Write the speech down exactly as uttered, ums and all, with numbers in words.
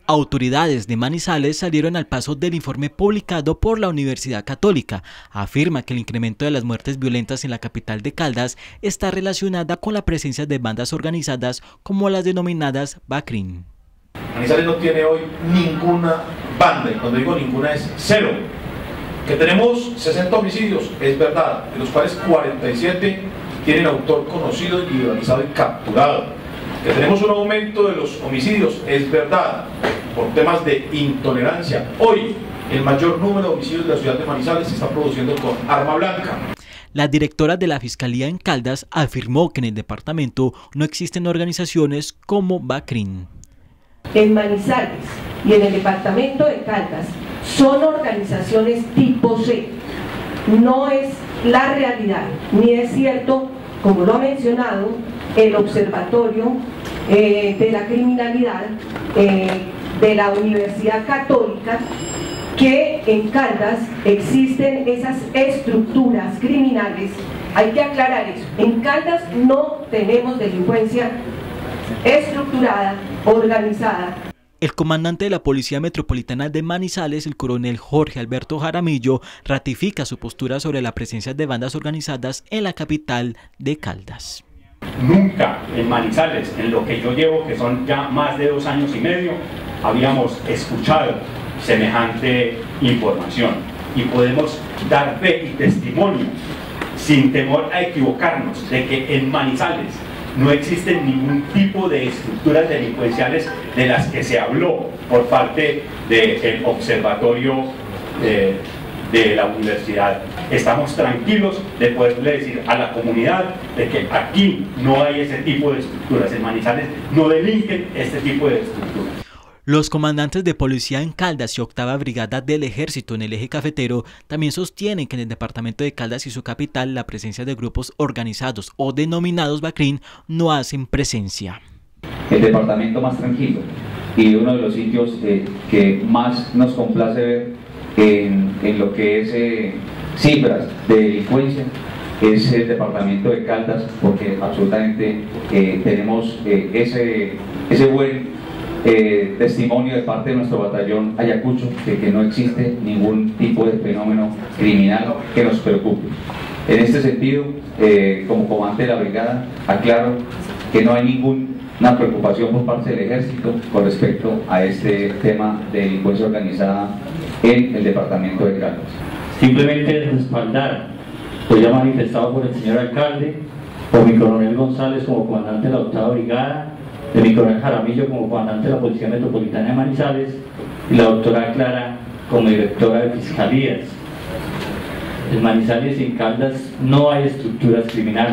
Autoridades de Manizales salieron al paso del informe publicado por la Universidad Católica. Afirma que el incremento de las muertes violentas en la capital de Caldas está relacionada con la presencia de bandas organizadas como las denominadas Bacrín. Manizales no tiene hoy ninguna banda, y cuando digo ninguna es cero. Que tenemos sesenta homicidios, es verdad, de los cuales cuarenta y siete tienen autor conocido, individualizado y capturado. Que tenemos un aumento de los homicidios, es verdad, por temas de intolerancia. Hoy, el mayor número de homicidios de la ciudad de Manizales se está produciendo con arma blanca. La directora de la Fiscalía en Caldas afirmó que en el departamento no existen organizaciones como Bacrín. En Manizales y en el departamento de Caldas son organizaciones tipo C. No es la realidad, ni es cierto, como lo ha mencionado el Observatorio eh, de la Criminalidad eh, de la Universidad Católica, que en Caldas existen esas estructuras criminales. Hay que aclarar eso. En Caldas no tenemos delincuencia estructurada, organizada. El comandante de la Policía Metropolitana de Manizales, el coronel Jorge Alberto Jaramillo, ratifica su postura sobre la presencia de bandas organizadas en la capital de Caldas. Nunca en Manizales, en lo que yo llevo, que son ya más de dos años y medio, habíamos escuchado semejante información. Y podemos dar fe y testimonio, sin temor a equivocarnos, de que en Manizales no existen ningún tipo de estructuras delincuenciales de las que se habló por parte del observatorio eh, de la universidad. Estamos tranquilos de poderle decir a la comunidad de que aquí no hay ese tipo de estructuras. En Manizales no delinquen este tipo de estructuras. Los comandantes de policía en Caldas y octava brigada del ejército en el eje cafetero también sostienen que en el departamento de Caldas y su capital la presencia de grupos organizados o denominados Bacrín no hacen presencia. El departamento más tranquilo y uno de los sitios eh, que más nos complace ver en, en lo que es eh, cifras de delincuencia es el departamento de Caldas, porque absolutamente eh, tenemos eh, ese, ese buen Eh, testimonio de parte de nuestro batallón Ayacucho de que no existe ningún tipo de fenómeno criminal que nos preocupe. En este sentido, eh, como comandante de la brigada, aclaro que no hay ninguna preocupación por parte del ejército con respecto a este tema de delincuencia organizada en el departamento de Caldas. Simplemente respaldar lo ya manifestado por el señor alcalde, por mi coronel González como comandante de la octava brigada, de mi coronel Jaramillo como comandante de la Policía Metropolitana de Manizales y la doctora Clara como directora de Fiscalías. En Manizales y en Caldas no hay estructuras criminales.